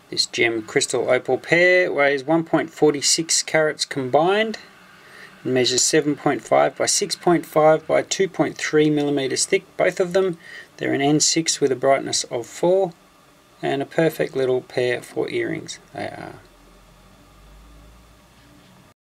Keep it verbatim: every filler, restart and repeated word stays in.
This gem crystal opal pair weighs one point four six carats combined and measures seven point five by six point five by two point three millimeters thick, both of them. They're an N six with a brightness of four, and a perfect little pair for earrings they are.